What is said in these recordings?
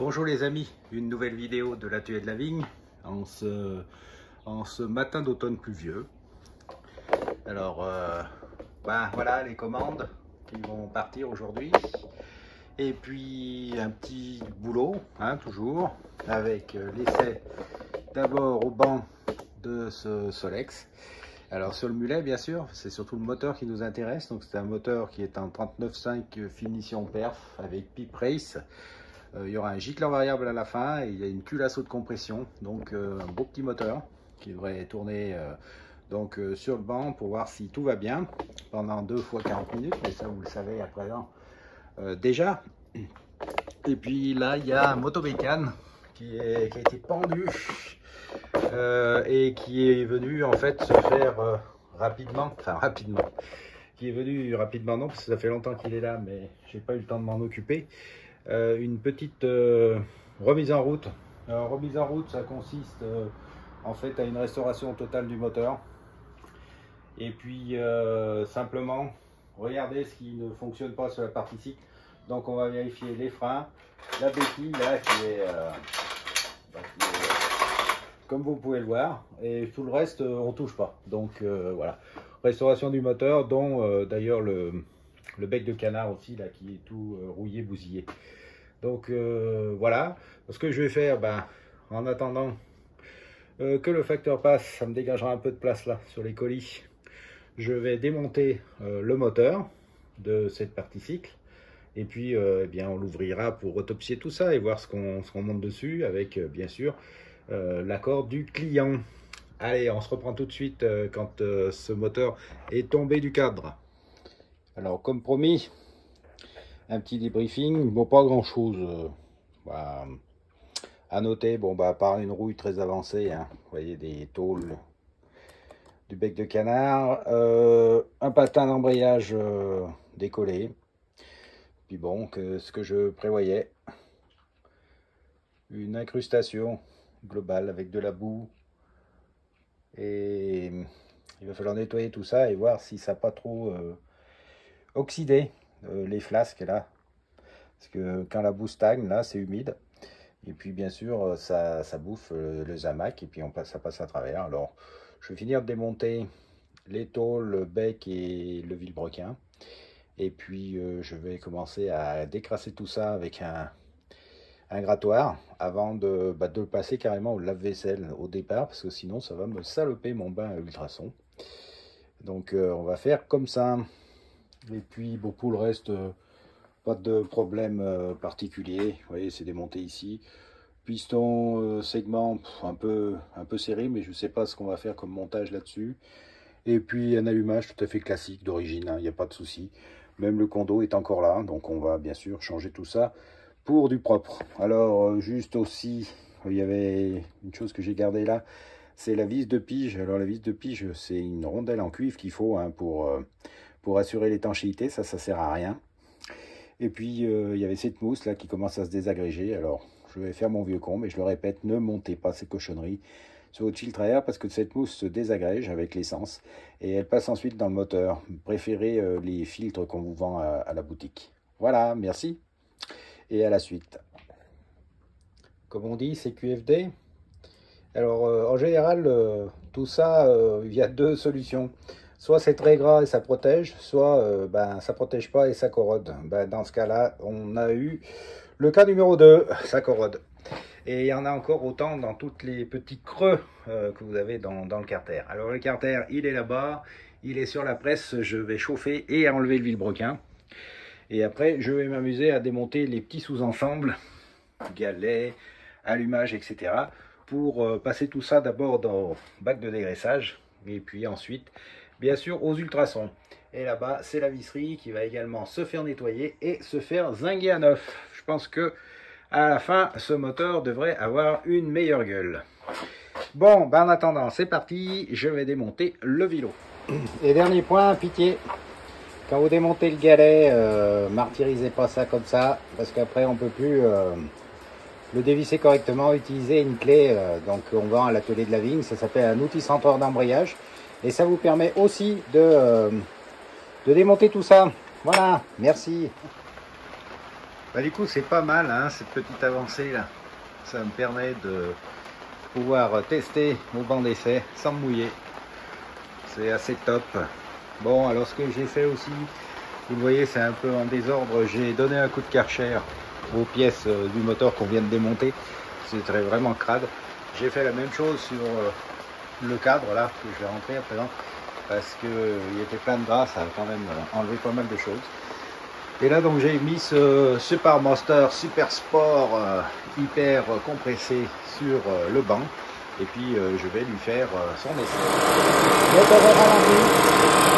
Bonjour les amis, une nouvelle vidéo de l'atelier de la vigne en ce matin d'automne pluvieux. Alors voilà les commandes qui vont partir aujourd'hui. Et puis un petit boulot, toujours, avec l'essai d'abord au banc de ce Solex. Alors sur le mulet bien sûr, c'est surtout le moteur qui nous intéresse. Donc c'est un moteur qui est en 39.5 finition perf avec pipe race. Il y aura un gicleur variable à la fin et il y a une culasse haute compression. Donc un beau petit moteur qui devrait tourner sur le banc pour voir si tout va bien pendant 2 fois 40 minutes. Mais ça vous le savez à présent déjà. Et puis là il y a un motobécane qui a été pendu et qui est venu en fait se faire rapidement, qui est venu rapidement non parce que ça fait longtemps qu'il est là mais j'ai pas eu le temps de m'en occuper. Une petite remise en route. Alors, remise en route, ça consiste en fait à une restauration totale du moteur et puis simplement regarder ce qui ne fonctionne pas sur la partie cycle. Donc on va vérifier les freins, la béquille là qui est comme vous pouvez le voir, et tout le reste on touche pas. Donc voilà, restauration du moteur dont d'ailleurs le bec de canard aussi là qui est tout rouillé, bousillé. Donc voilà, ce que je vais faire, en attendant que le facteur passe, ça me dégagera un peu de place là sur les colis. Je vais démonter le moteur de cette partie cycle. Et puis on l'ouvrira pour autopsier tout ça et voir ce qu'on monte dessus avec bien sûr l'accord du client. Allez, on se reprend tout de suite quand ce moteur est tombé du cadre. Alors comme promis, un petit débriefing, bon pas grand chose à noter, à part une rouille très avancée, vous voyez des tôles du bec de canard, un patin d'embrayage décollé. Puis bon, ce que je prévoyais, une incrustation globale avec de la boue, et il va falloir nettoyer tout ça et voir si ça n'a pas trop oxydé les flasques là, parce que quand la boue stagne là c'est humide, et puis bien sûr ça bouffe le zamac et puis ça passe à travers. Alors je vais finir de démonter les tôles, le bec et le vilebrequin. Et puis je vais commencer à décrasser tout ça avec un grattoir avant de le passer carrément au lave-vaisselle au départ, parce que sinon ça va me saloper mon bain à ultrasons. Donc on va faire comme ça. Et puis pour le reste, pas de problème particulier. Vous voyez, c'est démonté ici. Piston segment un peu serré, mais je ne sais pas ce qu'on va faire comme montage là-dessus. Et puis un allumage tout à fait classique d'origine, il n'y a pas de souci. Même le condo est encore là, donc on va bien sûr changer tout ça pour du propre. Alors juste aussi, il y avait une chose que j'ai gardée là, c'est la vis de pige. Alors la vis de pige, c'est une rondelle en cuivre qu'il faut pour assurer l'étanchéité, ça sert à rien. Et puis il y avait cette mousse là qui commence à se désagréger. Alors je vais faire mon vieux con, mais je le répète, ne montez pas ces cochonneries sur votre filtre à air parce que cette mousse se désagrège avec l'essence et elle passe ensuite dans le moteur. Préférez les filtres qu'on vous vend à la boutique. Voilà, merci et à la suite. Comme on dit, c'est QFD. Alors en général, tout ça, il y a 2 solutions. Soit c'est très gras et ça protège, soit ça protège pas et ça corrode. Dans ce cas-là, on a eu le cas numéro 2, ça corrode. Et il y en a encore autant dans tous les petits creux que vous avez dans le carter. Alors le carter, il est là-bas, il est sur la presse, je vais chauffer et enlever le vilebrequin. Et après, je vais m'amuser à démonter les petits sous-ensembles, galets, allumage, etc. pour passer tout ça d'abord dans le bac de dégraissage. Et puis ensuite, bien sûr, aux ultrasons. Et là-bas, c'est la visserie qui va également se faire nettoyer et se faire zinguer à neuf. Je pense que à la fin, ce moteur devrait avoir une meilleure gueule. Bon, en attendant, c'est parti. Je vais démonter le vilo. Et dernier point, pitié. Quand vous démontez le galet, martyrisez pas ça comme ça, parce qu'après, on peut plus le dévisser correctement, utiliser une clé. Donc, on vend à l'atelier de la vigne. Ça s'appelle un outil centreur d'embrayage. Et ça vous permet aussi de démonter tout ça. Voilà, merci. Bah, du coup, c'est pas mal, hein, cette petite avancée là. Ça me permet de pouvoir tester mon banc d'essai sans me mouiller. C'est assez top. Bon, alors ce que j'ai fait aussi, vous le voyez, c'est un peu en désordre. J'ai donné un coup de Karcher aux pièces du moteur qu'on vient de démonter. C'était vraiment crade. J'ai fait la même chose sur le cadre là, que je vais rentrer à présent, parce qu'il était plein de gras, ça a quand même enlevé pas mal de choses. Et là donc j'ai mis ce Super Master Super Sport hyper compressé sur le banc. Et puis je vais lui faire son essai. Moteur au ralenti.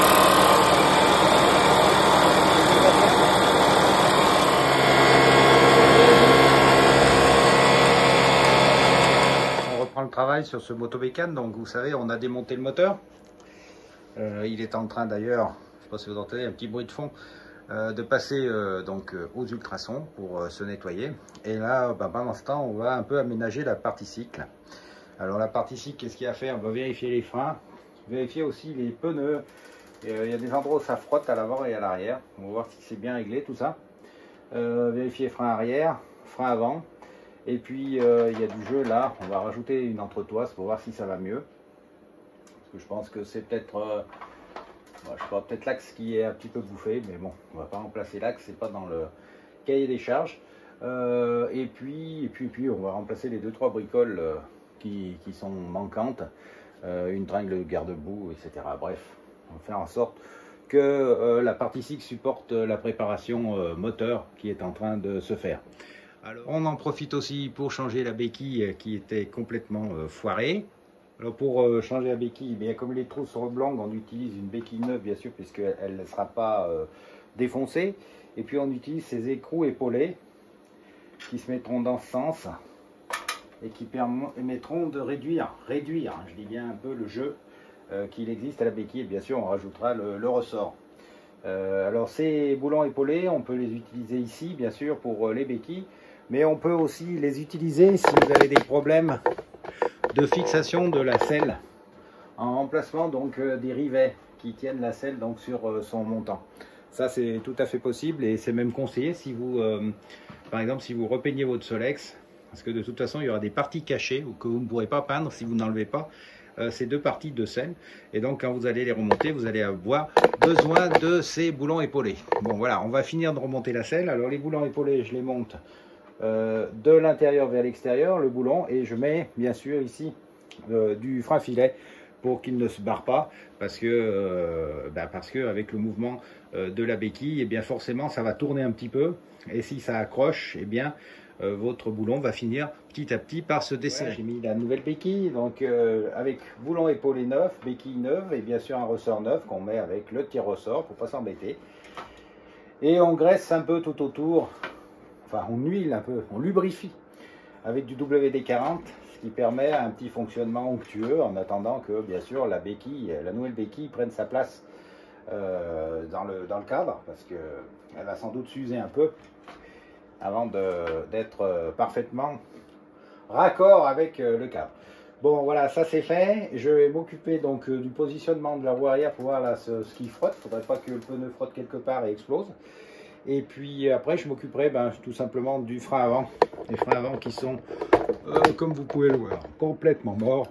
On reprend le travail sur ce motobécane. Donc vous savez, on a démonté le moteur. Il est en train d'ailleurs, je ne sais pas si vous entendez un petit bruit de fond, de passer aux ultrasons pour se nettoyer. Et là, pendant ce temps, on va un peu aménager la partie cycle. Alors la partie cycle, qu'est-ce qu'il y a à faire? On va vérifier les freins, vérifier aussi les pneus. Il y a des endroits où ça frotte à l'avant et à l'arrière. On va voir si c'est bien réglé tout ça. Vérifier frein arrière, frein avant. Et puis il y a du jeu là, on va rajouter une entretoise pour voir si ça va mieux. Parce que je pense que c'est peut-être... je sais pas, peut-être l'axe qui est un petit peu bouffé, mais bon, on va pas remplacer l'axe, c'est pas dans le cahier des charges. Et puis, on va remplacer les 2-3 bricoles qui sont manquantes, une tringle de garde-boue, etc. Bref, on va faire en sorte que la partie cycle supporte la préparation moteur qui est en train de se faire. Alors, on en profite aussi pour changer la béquille qui était complètement foirée. Alors pour changer la béquille, bien, comme les trous sont blancs, on utilise une béquille neuve bien sûr puisqu'elle ne sera pas défoncée. Et puis on utilise ces écrous épaulés qui se mettront dans ce sens et qui permettront de réduire, je dis bien un peu le jeu qu'il existe à la béquille. Et bien sûr on rajoutera le ressort. Alors ces boulons épaulés, on peut les utiliser ici bien sûr pour les béquilles, mais on peut aussi les utiliser si vous avez des problèmes de fixation de la selle en remplacement donc des rivets qui tiennent la selle donc sur son montant. Ça c'est tout à fait possible et c'est même conseillé si vous par exemple si vous repeignez votre Solex, parce que de toute façon il y aura des parties cachées ou que vous ne pourrez pas peindre si vous n'enlevez pas ces deux parties de selle, et donc quand vous allez les remonter vous allez avoir besoin de ces boulons épaulés. Bon voilà, on va finir de remonter la selle. Alors les boulons épaulés, je les monte de l'intérieur vers l'extérieur, le boulon, et je mets bien sûr ici du frein filet pour qu'il ne se barre pas, parce que avec le mouvement de la béquille, et bien forcément ça va tourner un petit peu, et si ça accroche, et bien votre boulon va finir petit à petit par se desserrer. Ouais, j'ai mis la nouvelle béquille, donc avec boulon épaulé neuf, béquille neuve, et bien sûr un ressort neuf qu'on met avec le tire-ressort pour pas s'embêter. Et on graisse un peu tout autour. Enfin, on huile un peu, on lubrifie avec du WD-40, ce qui permet un petit fonctionnement onctueux en attendant que, bien sûr, la nouvelle béquille prenne sa place dans le cadre, parce qu'elle va sans doute s'user un peu avant d'être parfaitement raccord avec le cadre. Bon, voilà, ça c'est fait. Je vais m'occuper donc du positionnement de la roue arrière pour voir là ce qui frotte. Il ne faudrait pas que le pneu frotte quelque part et explose. Et puis après, je m'occuperai tout simplement du frein avant. Les freins avant qui sont, comme vous pouvez le voir, complètement morts.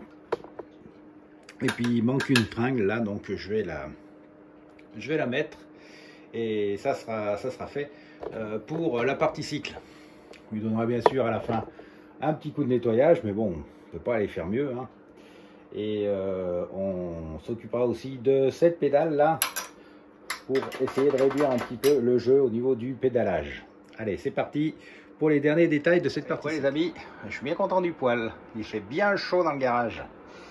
Et puis il manque une tringle là, donc je vais la mettre. Et ça sera fait pour la partie cycle. On lui donnera bien sûr à la fin un petit coup de nettoyage, mais bon, on ne peut pas aller faire mieux, hein. Et on s'occupera aussi de cette pédale là, pour essayer de réduire un petit peu le jeu au niveau du pédalage. Allez, c'est parti pour les derniers détails de cette partie. Ouais, les amis, je suis bien content du poêle. Il fait bien chaud dans le garage.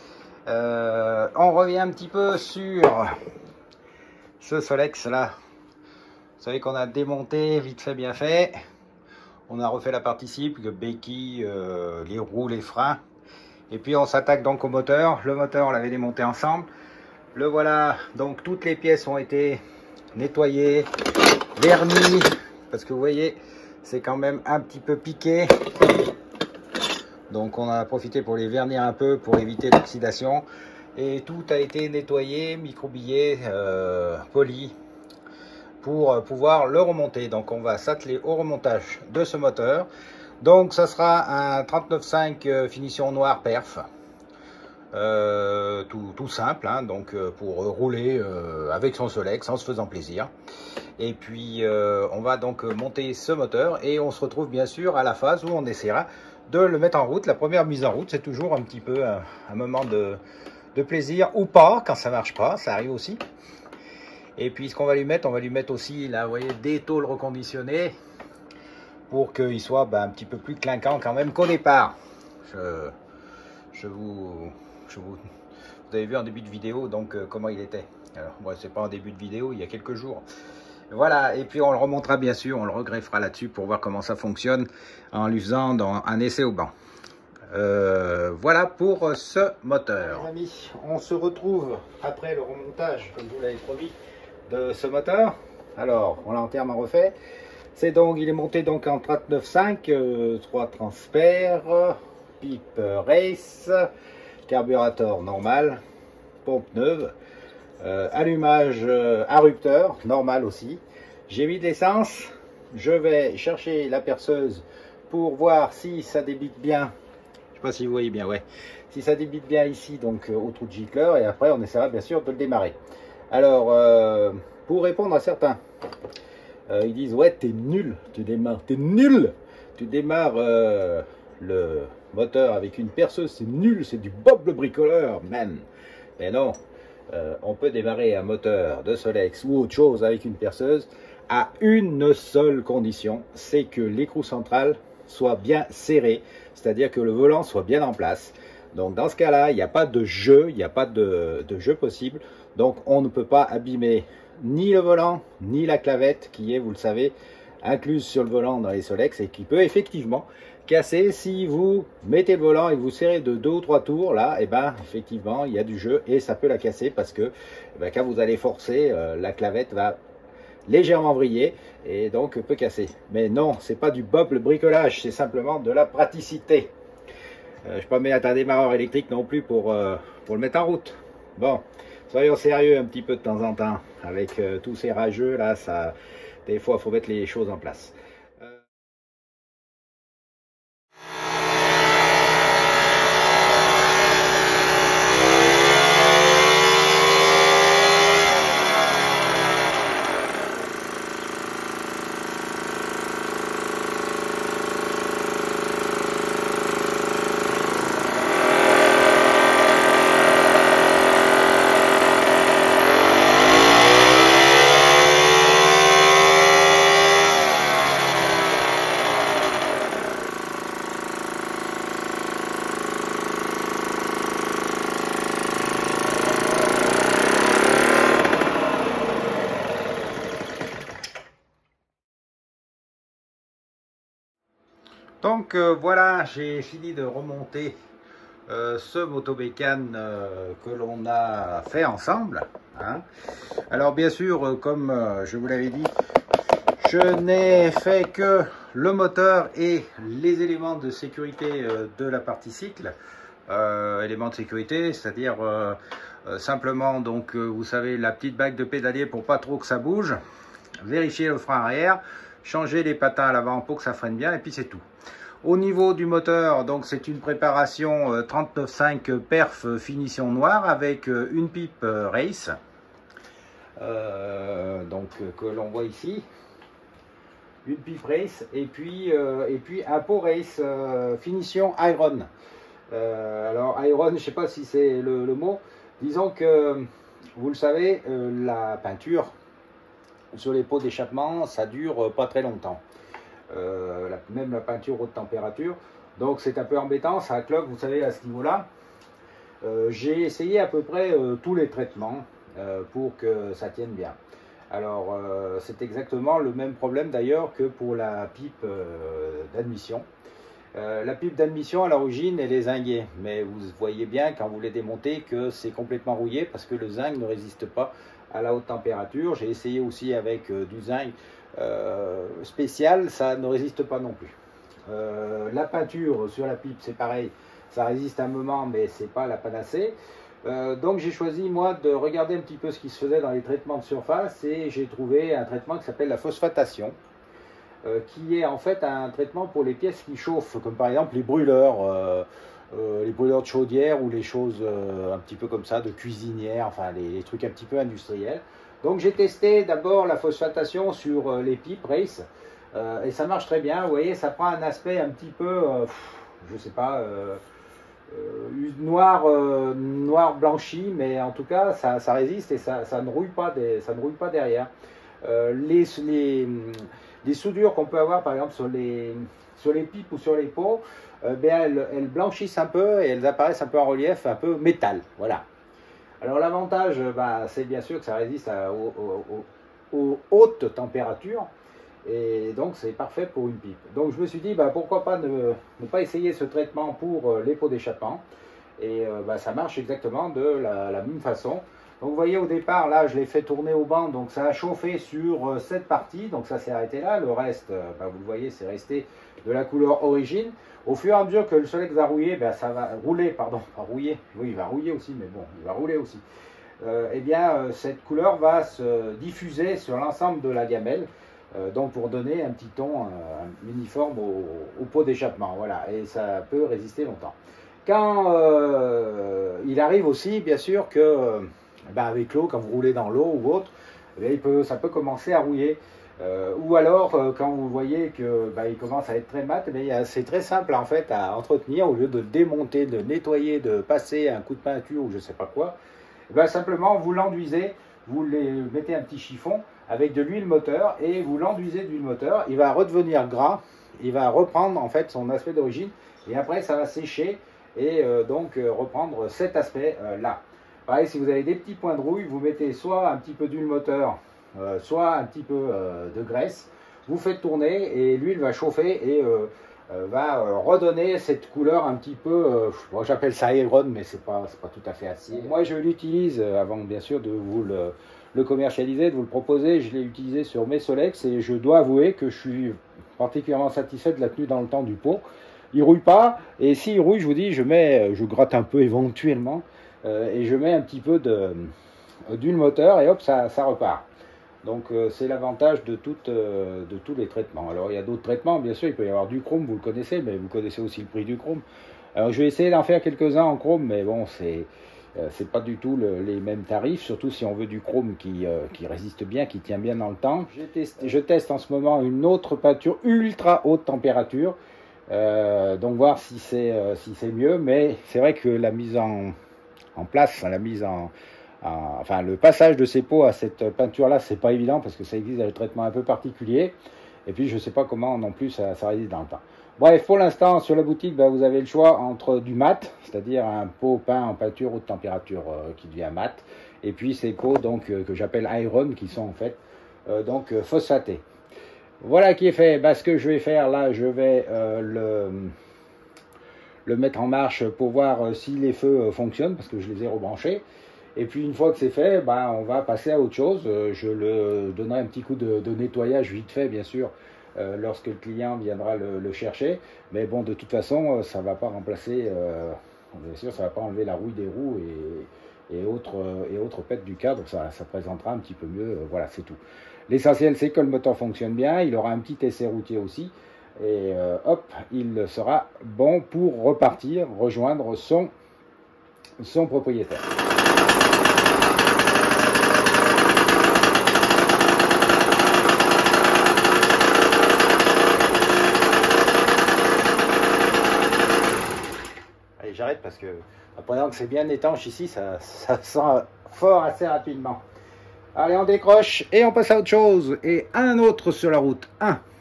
On revient un petit peu sur ce Solex là. Vous savez qu'on a démonté, vite fait, bien fait. On a refait la partie cycle, béquille, les roues, les freins. Et puis on s'attaque donc au moteur. Le moteur, on l'avait démonté ensemble. Le voilà, donc toutes les pièces ont été nettoyé, verni, parce que vous voyez c'est quand même un petit peu piqué, donc on a profité pour les vernir un peu pour éviter l'oxydation, et tout a été nettoyé, microbillé, poli, pour pouvoir le remonter. Donc on va s'atteler au remontage de ce moteur. Donc ça sera un 39.5 finition noire perf. Tout simple, hein, donc pour rouler avec son Solex en se faisant plaisir. Et puis on va donc monter ce moteur et on se retrouve bien sûr à la phase où on essaiera de le mettre en route. La première mise en route, c'est toujours un petit peu un moment de plaisir ou pas quand ça marche pas, ça arrive aussi. Et puis ce qu'on va lui mettre, on va lui mettre aussi là, vous voyez, des tôles reconditionnées pour qu'il soit un petit peu plus clinquant quand même qu'au départ. Vous avez vu en début de vidéo donc comment il était. Alors moi c'est pas en début de vidéo, il y a quelques jours. Voilà, et puis on le remontera bien sûr, on le regreffera là-dessus pour voir comment ça fonctionne en lui faisant un essai au banc. Voilà pour ce moteur. Les amis, on se retrouve après le remontage, comme je vous l'avais promis, de ce moteur. Alors, on l'a entièrement refait. C'est donc, il est monté donc en 39.5, 3 transferts, pipe race, carburateur normal, pompe neuve, allumage interrupteur normal aussi. J'ai mis de l'essence. Je vais chercher la perceuse pour voir si ça débite bien. Je sais pas si vous voyez bien, ouais. Si ça débite bien ici, donc au trou de gicleur, et après on essaiera bien sûr de le démarrer. Alors, pour répondre à certains, ils disent ouais, t'es nul, tu démarres, t'es nul, tu démarres le moteur avec une perceuse, c'est nul, c'est du Bob le bricoleur, man. Mais non, on peut démarrer un moteur de Solex ou autre chose avec une perceuse à une seule condition, c'est que l'écrou central soit bien serré, c'est-à-dire que le volant soit bien en place. Donc dans ce cas-là, il n'y a pas de jeu, il n'y a pas de jeu possible. Donc on ne peut pas abîmer ni le volant, ni la clavette qui est, vous le savez, incluse sur le volant dans les Solex et qui peut effectivement casser si vous mettez le volant et vous serrez de 2 ou 3 tours. Là, et ben effectivement, il y a du jeu et ça peut la casser parce que quand vous allez forcer, la clavette va légèrement vriller et donc peut casser. Mais non, c'est pas du Bob le bricolage, c'est simplement de la praticité. Je ne vais pas mettre un démarreur électrique non plus pour le mettre en route. Bon, soyons sérieux un petit peu de temps en temps avec tous ces rageux là, ça, des fois il faut mettre les choses en place. Donc voilà, j'ai fini de remonter ce motobécane que l'on a fait ensemble. Hein. Alors bien sûr, comme je vous l'avais dit, je n'ai fait que le moteur et les éléments de sécurité de la partie cycle. Éléments de sécurité, c'est-à-dire simplement, donc vous savez, la petite bague de pédalier pour pas trop que ça bouge, vérifier le frein arrière, changer les patins à l'avant pour que ça freine bien, et puis c'est tout. Au niveau du moteur, donc c'est une préparation 39.5 perf finition noire avec une pipe race, donc que l'on voit ici, une pipe race et puis un pot race finition iron. Alors iron, je ne sais pas si c'est le mot. Disons que vous le savez, la peinture sur les pots d'échappement, ça dure pas très longtemps. Même la peinture haute température, donc c'est un peu embêtant, ça cloque, vous savez, à ce niveau là. J'ai essayé à peu près tous les traitements pour que ça tienne bien. Alors c'est exactement le même problème d'ailleurs que pour la pipe d'admission. La pipe d'admission à l'origine elle est zinguée, mais vous voyez bien quand vous les démontez que c'est complètement rouillé parce que le zinc ne résiste pas à la haute température. J'ai essayé aussi avec du zinc spécial, ça ne résiste pas non plus. La peinture sur la pipe c'est pareil, ça résiste un moment mais c'est pas la panacée. Donc j'ai choisi moi de regarder un petit peu ce qui se faisait dans les traitements de surface et j'ai trouvé un traitement qui s'appelle la phosphatation, qui est en fait un traitement pour les pièces qui chauffent, comme par exemple les brûleurs de chaudière ou les choses un petit peu comme ça, de cuisinière, enfin les trucs un petit peu industriels. Donc j'ai testé d'abord la phosphatation sur les pipes Race, et ça marche très bien. Vous voyez, ça prend un aspect un petit peu, je sais pas, noir blanchi, mais en tout cas ça résiste et ça ne rouille pas, ça ne rouille pas derrière. Les soudures qu'on peut avoir par exemple sur les pipes ou sur les pots, elles blanchissent un peu et elles apparaissent un peu en relief, un peu métal. Voilà. Alors l'avantage, c'est bien sûr que ça résiste aux hautes températures. Et donc c'est parfait pour une pipe. Donc je me suis dit pourquoi pas ne pas essayer ce traitement pour les pots d'échappement. Et ça marche exactement de la même façon. Donc vous voyez au départ là je l'ai fait tourner au banc, donc ça a chauffé sur cette partie, donc ça s'est arrêté là. Le reste, vous le voyez, c'est resté de la couleur origine. Au fur et à mesure que le soleil va rouiller, ça va rouler, pardon, pas rouiller, oui il va rouiller aussi, mais bon, il va rouler aussi. Cette couleur va se diffuser sur l'ensemble de la gamelle. Donc pour donner un petit ton uniforme au pot d'échappement, voilà, et ça peut résister longtemps. Quand il arrive aussi, bien sûr, que avec l'eau, quand vous roulez dans l'eau ou autre, ça peut commencer à rouiller. Ou alors, quand vous voyez que il commence à être très mat, c'est très simple en fait à entretenir. Au lieu de démonter, de nettoyer, de passer un coup de peinture ou je ne sais pas quoi, simplement vous l'enduisez, vous mettez un petit chiffon avec de l'huile moteur et vous l'enduisez d'huile moteur. Il va redevenir gras, il va reprendre en fait son aspect d'origine et après ça va sécher et reprendre cet aspect là. Pareil, si vous avez des petits points de rouille, vous mettez soit un petit peu d'huile moteur, soit un petit peu de graisse, vous faites tourner et l'huile va chauffer et va redonner cette couleur un petit peu, j'appelle ça iron, mais c'est pas tout à fait acier. Moi je l'utilise, avant bien sûr de vous le commercialiser, de vous le proposer, je l'ai utilisé sur mes Solex et je dois avouer que je suis particulièrement satisfait de la tenue dans le temps du pot. Il rouille pas, et s'il rouille, je vous dis, je gratte un peu éventuellement, et je mets un petit peu d'huile moteur et hop, ça repart. Donc c'est l'avantage de tous les traitements. Alors il y a d'autres traitements, bien sûr, il peut y avoir du chrome, vous le connaissez, mais vous connaissez aussi le prix du chrome. Alors je vais essayer d'en faire quelques-uns en chrome, mais bon, c'est pas du tout les mêmes tarifs, surtout si on veut du chrome qui résiste bien, qui tient bien dans le temps. Je teste en ce moment une autre peinture ultra haute température, donc voir si c'est mieux, mais c'est vrai que la mise en place, le passage de ces pots à cette peinture là, c'est pas évident parce que ça exige un traitement un peu particulier, et puis je sais pas comment non plus ça résiste dans le temps. Bref, pour l'instant sur la boutique vous avez le choix entre du mat, c'est-à-dire un pot peint en peinture haute température qui devient mat, et puis ces pots donc que j'appelle iron, qui sont en fait phosphatés. Voilà qui est fait. Ce que je vais faire là, je vais le mettre en marche pour voir si les feux fonctionnent, parce que je les ai rebranchés. Et puis une fois que c'est fait, on va passer à autre chose. Je le donnerai un petit coup de nettoyage vite fait, bien sûr, lorsque le client viendra le chercher. Mais bon, de toute façon, ça ne va pas remplacer, bien sûr, ça ne va pas enlever la rouille des roues et autres pètes du cadre. Ça présentera un petit peu mieux. Voilà, c'est tout. L'essentiel, c'est que le moteur fonctionne bien. Il aura un petit essai routier aussi. Et hop, il sera bon pour repartir, rejoindre son propriétaire. Allez, j'arrête parce que apprenant que c'est bien étanche ici, ça sent fort assez rapidement. Allez, on décroche et on passe à autre chose. Et un autre sur la route. 1.